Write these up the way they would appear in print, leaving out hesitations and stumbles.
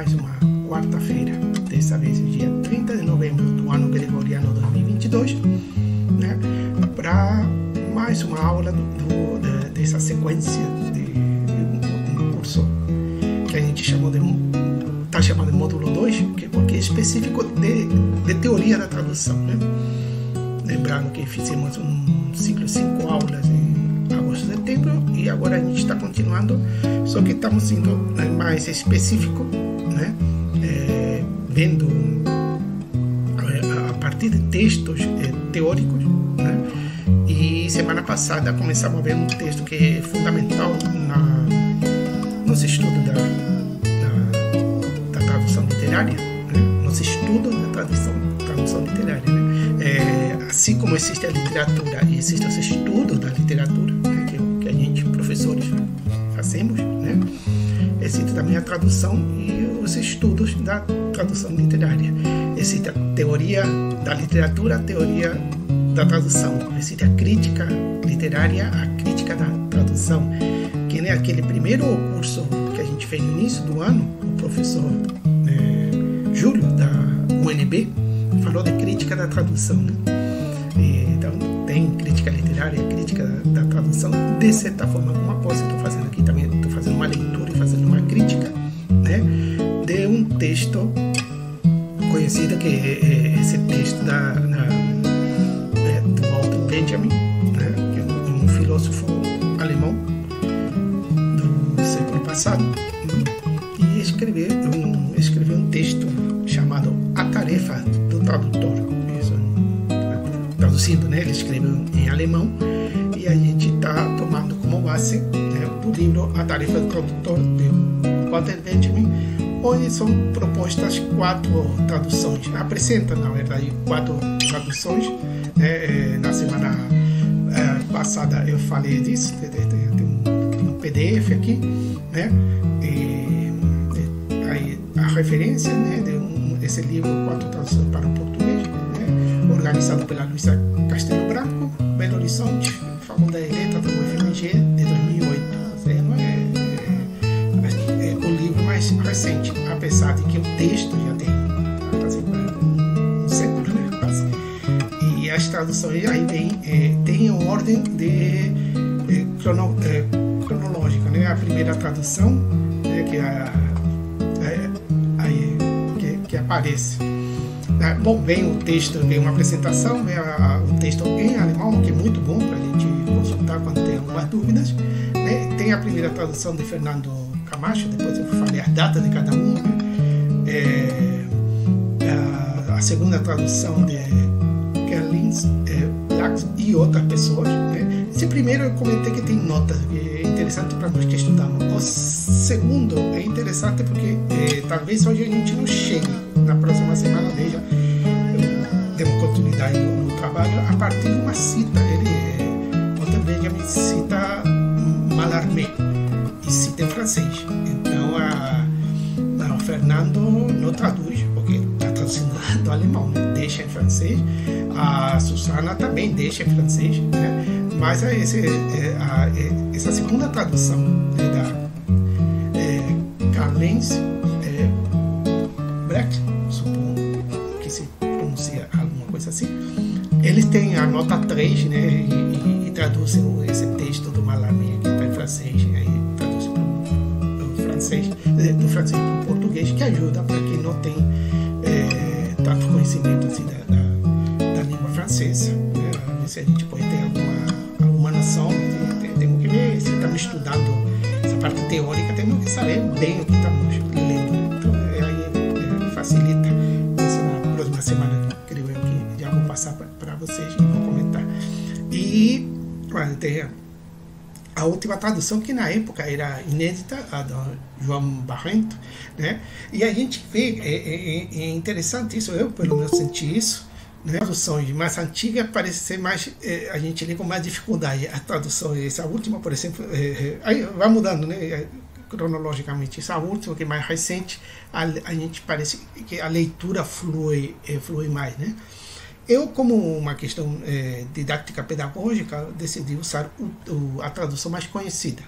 mais uma quarta-feira, dessa vez dia 30 de novembro do ano gregoriano 2022, né, para mais uma aula dessa sequência de um curso que a gente chamou está chamado de módulo 2, porque é específico de teoria da tradução, né? Lembrando que fizemos um ciclo de 5 aulas em agosto e setembro, e agora a gente está continuando, só que estamos sendo mais específico, né? Vendo a partir de textos teóricos, né? E semana passada começamos a ver um texto que é fundamental nos estudos da tradução literária, né? Nos estudos da tradução literária, né? Assim como existe a literatura e existem os estudos da literatura, né? que a gente, professores, fazemos, né? Existe também a tradução e os estudos da tradução literária. Existe a teoria da literatura, a teoria da tradução. Existe a crítica literária, a crítica da tradução. Que nem aquele primeiro curso que a gente fez no início do ano, o professor Júlio, da UNB, falou de crítica da tradução, né? Então, tem crítica literária, crítica da tradução, de certa forma, alguma coisa estou fazendo aqui também, estou fazendo uma leitura e fazendo uma crítica, né, de um texto conhecido, que é esse texto do Walter Benjamin, né, que é um filósofo alemão do século passado, e escreveu um texto chamado A Tarefa do Tradutor. Traduzindo, né? Ele escreveu em alemão, e a gente está tomando como base, né, o livro A Tarefa do Tradutor, de Walter Benjamin, onde são propostas 4 traduções. Apresenta, na verdade, 4 traduções. Na semana passada eu falei disso, tem um PDF aqui, né? Aí a referência, né, desse livro, 4 traduções para o português, né, organizado pela Luísa Castelo Branco, Belo Horizonte, faculdade de letras do UFMG, de 2008. É o livro mais recente, apesar de que o texto já tem quase um século, né, quase. E as traduções aí tem ordem cronológica, né? A primeira tradução, né, que aparece. Bom, vem o texto, vem uma apresentação, vem o texto em alemão, que é muito bom para a gente consultar quando tem algumas dúvidas, né? Tem a primeira tradução de Fernando Camacho, depois eu falei as datas de cada um, né? A segunda tradução de Kerlins, Lax e outras pessoas, né? Esse primeiro eu comentei que tem notas, que é interessante para nós que estudamos. O segundo é interessante porque talvez hoje a gente não chegue, na próxima semana, veja, temos continuidade no trabalho a partir de uma cita. Walter Benjamin cita Mallarmé e cita em francês. Então o Fernando não traduz, porque está traduzindo do alemão, né? Deixa em francês. A Susana também deixa em francês, né? Mas essa segunda tradução, né, da Karl-Heinz Brecht, suponho que se pronuncia alguma coisa assim, eles têm a nota 3, né, e traduzem esse texto do Mallarmé, que está em francês, e aí traduzem do francês para o português, que ajuda para quem não tem tanto conhecimento assim, da língua francesa, né? Se a gente pode ter alguma noção, temos que ver, se estamos estudando essa parte teórica, temos que saber bem o que estamos lendo, né? Então aí facilita. Isso na próxima semana, creio eu, que já vou passar para vocês e vou comentar. E tem a última tradução, que na época era inédita, a do João Barrento, né? E a gente vê, é interessante isso, eu pelo menos senti isso, né? Traduções mais antigas parece ser mais, a gente lê com mais dificuldade a tradução. Essa última, por exemplo, aí vai mudando, né, cronologicamente. Essa última, que é mais recente, a gente parece que a leitura flui mais, né? Eu, como uma questão didática pedagógica, decidi usar a tradução mais conhecida,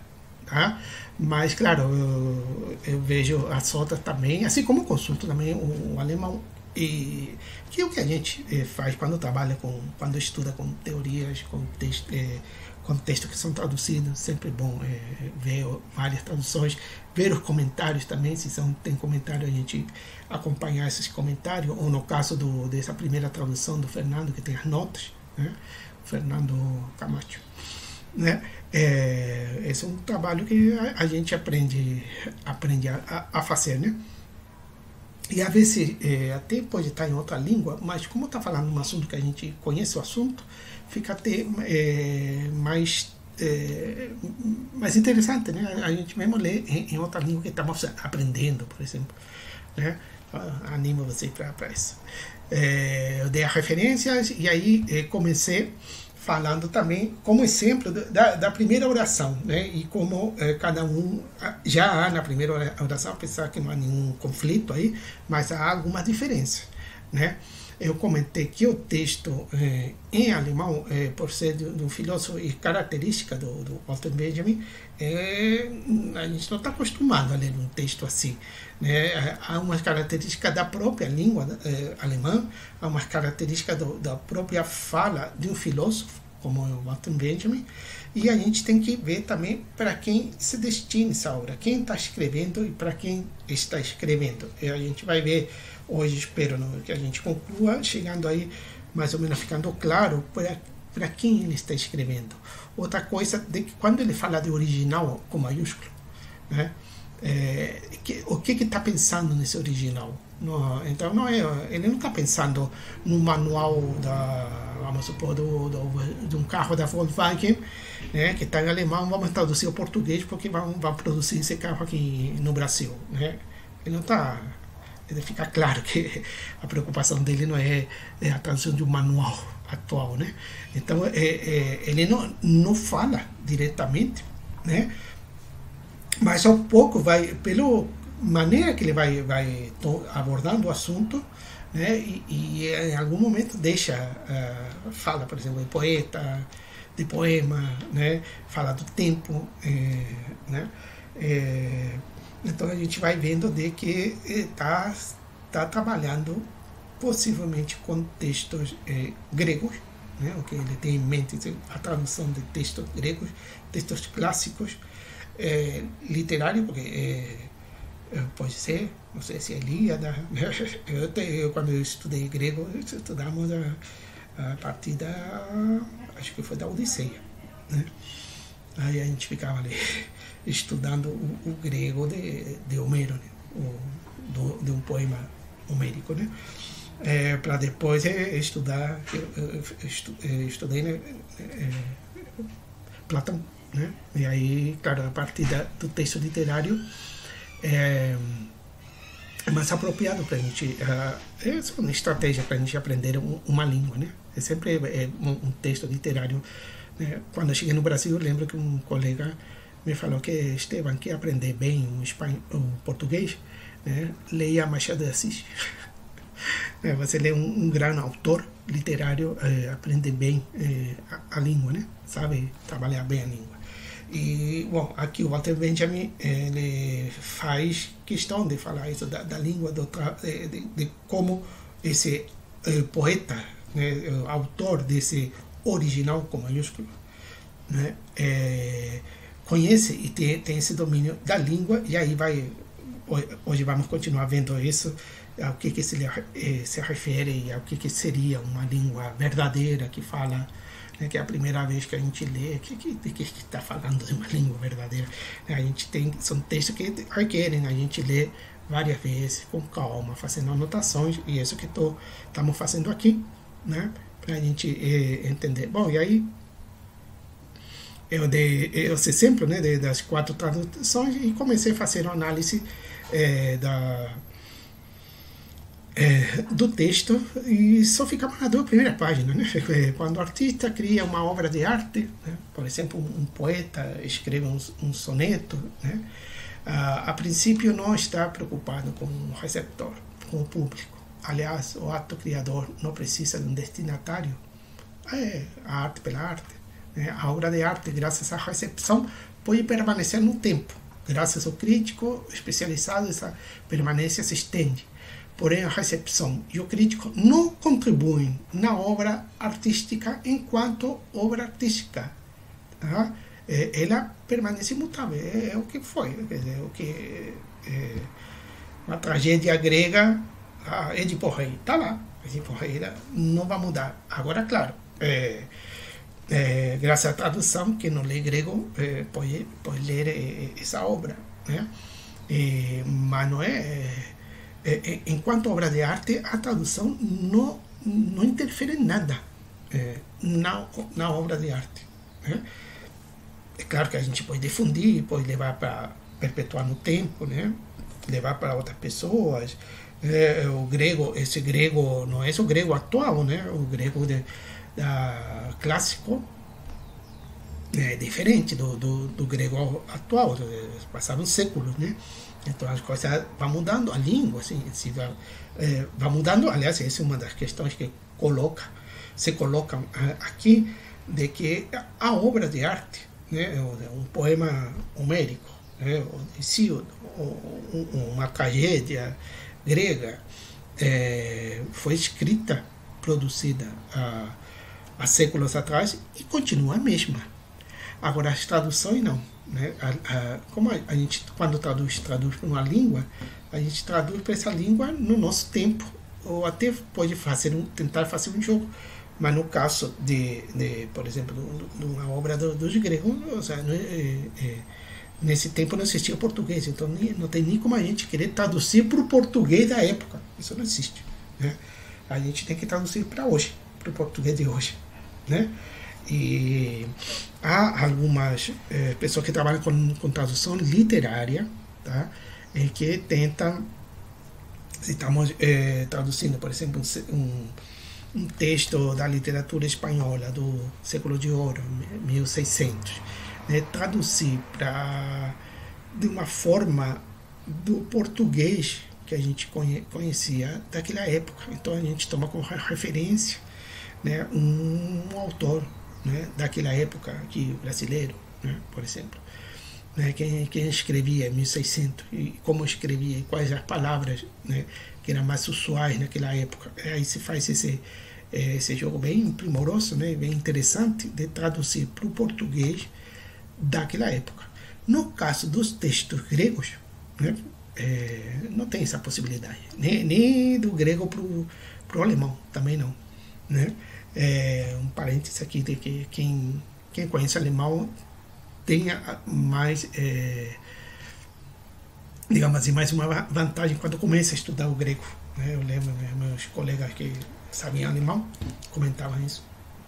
tá? Mas, claro, eu vejo as outras também, assim como eu consulto também o alemão, e que é o que a gente faz quando trabalha quando estuda com teorias, com textos que são traduzidos, sempre é bom ver várias traduções, ver os comentários também, se tem comentário, a gente acompanhar esses comentários, ou no caso dessa primeira tradução do Fernando, que tem as notas, né? Fernando Camacho, né? Esse é um trabalho que a gente aprende a fazer, né? E às vezes até pode estar em outra língua, mas como está falando um assunto que a gente conhece o assunto, fica até mais interessante, né? A gente mesmo lê em outra língua que estamos aprendendo, por exemplo, né? Animo você para isso. Eu dei as referências e aí comecei falando também como exemplo da primeira oração, né? E como cada um já há na primeira oração, apesar que não há nenhum conflito aí, mas há algumas diferenças, né? Eu comentei que o texto em alemão, por ser de um filósofo e característica do Walter Benjamin, a gente não está acostumado a ler um texto assim, né? Há umas características da própria língua alemã, há umas características da própria fala de um filósofo, como o Walter Benjamin, e a gente tem que ver também para quem se destina essa obra, quem está escrevendo e para quem está escrevendo. E a gente vai ver hoje, espero que a gente conclua, chegando aí mais ou menos ficando claro para quem ele está escrevendo. Outra coisa, que quando ele fala de original com maiúsculo, né, o que está pensando nesse original? Então ele não está pensando no manual vamos supor, de um carro da Volkswagen, né, que está em alemão, vamos traduzir ao português porque vão produzir esse carro aqui no Brasil, né? Ele não está... Fica claro que a preocupação dele não é a tradução de um manual atual, né? Então ele não fala diretamente, né? Mas ao pouco pela maneira que ele vai abordando o assunto, né? E em algum momento fala, por exemplo, de poeta, de poema, né? Fala do tempo, né? Então a gente vai vendo de que está trabalhando possivelmente com textos gregos, né? O que ele tem em mente, a tradução de textos gregos, textos clássicos, literário, porque pode ser, não sei se é Ilíada. Quando eu estudei grego, estudamos a partir acho que foi da Odisseia, né? Aí a gente ficava ali estudando o grego de Homero, né? De um poema homérico, né? Para depois estudar, estudei, né? Platão, né? E aí, claro, a partir do texto literário é mais apropriado para a gente, é uma estratégia para a gente aprender uma língua, né? É sempre um texto literário, né? Quando eu cheguei no Brasil, eu lembro que um colega me falou que Esteban, quer aprender bem o português, né? Leia Machado de Assis. Você lê um grande autor literário, aprende bem a língua, né? Sabe trabalhar bem a língua. E, bom, aqui o Walter Benjamin, ele faz questão de falar isso da língua, de como esse poeta, né, autor desse original com maiúsculo, né, conhece e tem esse domínio da língua, e aí hoje vamos continuar vendo isso, ao que se refere e ao que seria uma língua verdadeira que fala, né, que é a primeira vez que a gente lê, que está falando de uma língua verdadeira. A gente são textos que requerem a gente ler várias vezes, com calma, fazendo anotações, e isso que estamos fazendo aqui, né, para a gente entender. Bom, e aí eu dei esse exemplo, né, das 4 traduções e comecei a fazer uma análise do texto, e só ficava na primeira página, né? Quando o artista cria uma obra de arte, né? Por exemplo, um poeta escreve um soneto, né? A princípio não está preocupado com o receptor, com o público. Aliás, o ato criador não precisa de um destinatário. A arte pela arte, né? A obra de arte, graças à recepção, pode permanecer no tempo. Graças ao crítico especializado, essa permanência se estende. Porém, a recepção e o crítico não contribuem na obra artística enquanto obra artística. Tá? Ela permanece imutável, é o que foi. Quer dizer, o que uma tragédia grega, Édipo Rei, está lá. Édipo Rei não vai mudar. Agora, claro, graças à tradução, quem não lê grego pode ler essa obra. Né? Mas não enquanto obra de arte, a tradução não interfere em nada na obra de arte. Né? É claro que a gente pode difundir, pode levar para perpetuar no tempo, né? Levar para outras pessoas. O grego, esse grego não é o grego atual, né? O grego clássico é diferente do grego atual. Passaram séculos, né? Então as coisas vão mudando, a língua assim, vai mudando. Aliás, essa é uma das questões que se colocam aqui, de que a obra de arte, né, um poema homérico, né, Hesíodo, uma tragédia grega, foi escrita, produzida há séculos atrás e continua a mesma. Agora, as traduções não. Né? Como a gente, quando traduz para uma língua, a gente traduz para essa língua no nosso tempo, ou até pode tentar fazer um jogo. Mas no caso por exemplo, de uma obra dos gregos, ou seja, nesse tempo não existia português, então não tem nem como a gente querer traduzir para o português da época. Isso não existe. Né? A gente tem que traduzir para hoje, para o português de hoje. Né? E há algumas pessoas que trabalham com tradução literária, tá? Que tentam, se estamos traduzindo, por exemplo, um texto da literatura espanhola do século de ouro, 1600, né? Traduzir de uma forma do português que a gente conhecia daquela época. Então a gente toma como referência, né, um autor, né, daquela época aqui, brasileiro, né, por exemplo, né, quem escrevia em 1600 e como escrevia e quais as palavras, né, que eram mais usuais naquela época. Aí se faz esse jogo bem primoroso, né, bem interessante, de traduzir para o português daquela época. No caso dos textos gregos, né, não tem essa possibilidade, nem do grego para o alemão, também não. Né? Um parênteses aqui de que quem conhece alemão tenha mais, digamos assim, mais uma vantagem quando começa a estudar o grego. Né? Eu lembro meus colegas que sabiam alemão comentavam isso.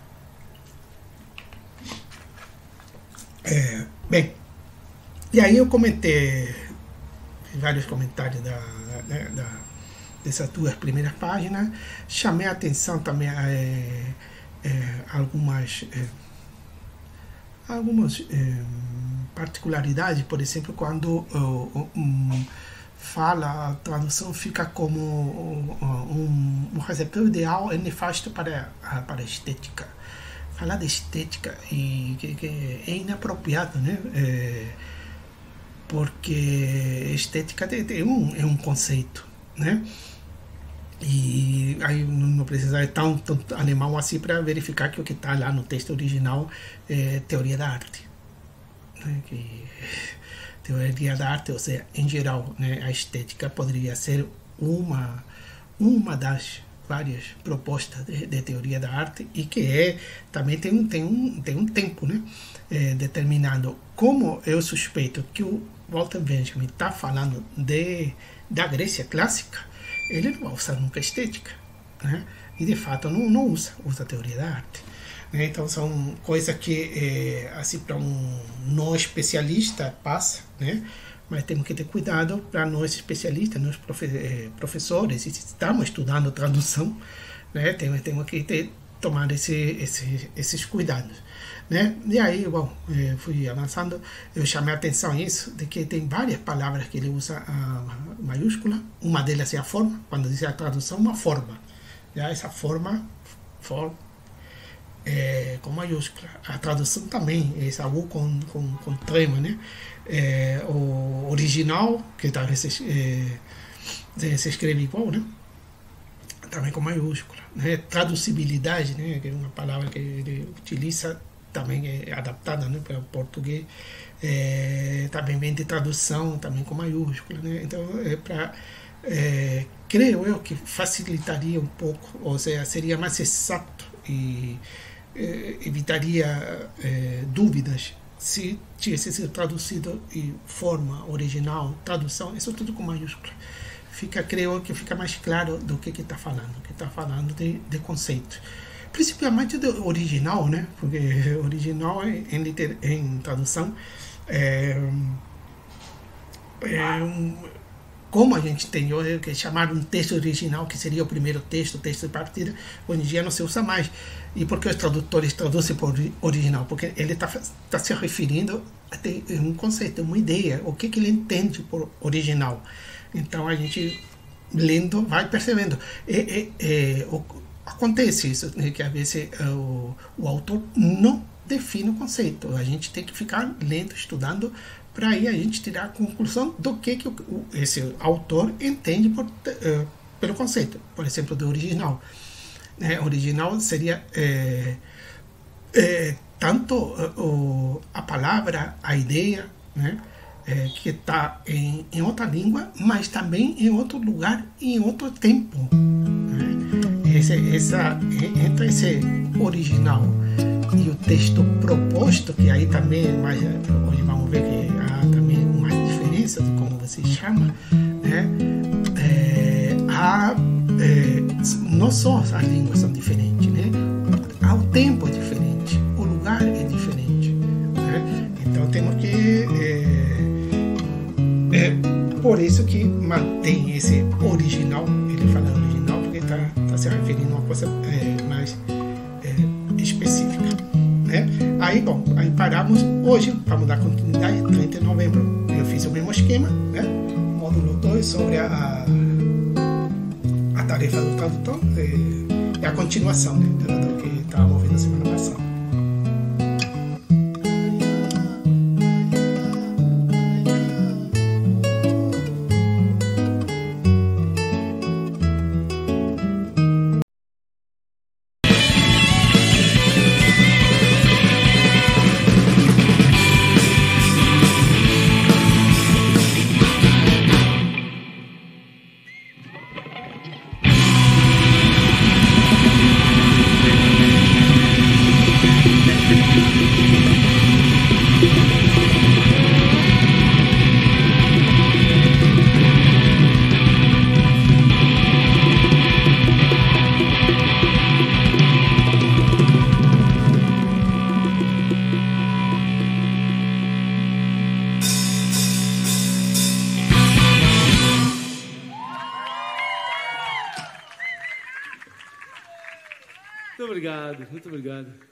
Bem, e aí eu comentei vários comentários dessas duas primeiras páginas. Chamei a atenção também a algumas particularidades, por exemplo, quando fala, a tradução fica como um receptor ideal é nefasto para a estética. Falar de estética e que é inapropriado, né? Porque estética é um conceito, né? E aí não precisa ser tão alemão assim para verificar que o que está lá no texto original é teoria da arte, né? Que teoria da arte, ou seja, em geral, né, a estética poderia ser uma das várias propostas de teoria da arte e que também tem um tempo, né, determinado. Como eu suspeito que o Walter Benjamin está falando da Grécia clássica, ele não vai usar nunca estética, né? E de fato não usa teoria da arte. Né? Então são coisas que assim, para um não especialista passa, né? Mas temos que ter cuidado para nós especialistas, nós professores, e se estamos estudando tradução, né? Temos que tomar esses cuidados. Né? E aí, bom, fui avançando, eu chamei a atenção a isso, de que tem várias palavras que ele usa a maiúscula. Uma delas é a forma, quando diz a tradução, uma forma. Já essa forma com maiúscula. A tradução também é Esaú com trema, né? O original, que talvez se escreve igual, né? Também com maiúscula. Né? Traduzibilidade, né? Que é uma palavra que ele utiliza, também é adaptada, né, para o português. Também vem de tradução, também com maiúscula. Né? Então, creio eu que facilitaria um pouco, ou seja, seria mais exato e evitaria dúvidas se tivesse sido traduzido em forma original, tradução, isso tudo com maiúscula. Creio que fica mais claro do que está falando, que está falando de conceito. Principalmente do original, né? Porque original em tradução como a gente tem hoje, que é chamar um texto original, que seria o primeiro texto de partida, hoje em dia não se usa mais. E por que os tradutores traduzem por original? Porque ele está se referindo a um conceito, uma ideia, o que ele entende por original. Então a gente, lendo, vai percebendo. Acontece isso, né, que às vezes o autor não define o conceito. A gente tem que ficar lendo, estudando, para aí a gente tirar a conclusão do que esse autor entende pelo conceito. Por exemplo, do original. Original seria tanto a palavra, a ideia, né, que está em outra língua, mas também em outro lugar e em outro tempo. Entre esse original e o texto proposto, que aí também, hoje vamos ver que há também uma diferença de como você chama, né? Não só as línguas são diferentes, né? Há o tempo é diferente, o lugar é diferente, né? Então temos que por isso que mantém esse original. Ele fala original porque está se referindo a uma coisa mais específica, né? Aí paramos hoje. Vamos dar continuidade. 30 de novembro eu fiz o mesmo esquema, né? Módulo 2 sobre a tarefa do tradutor, é a continuação, né, do que estávamos vendo a semana passada. Muito obrigado.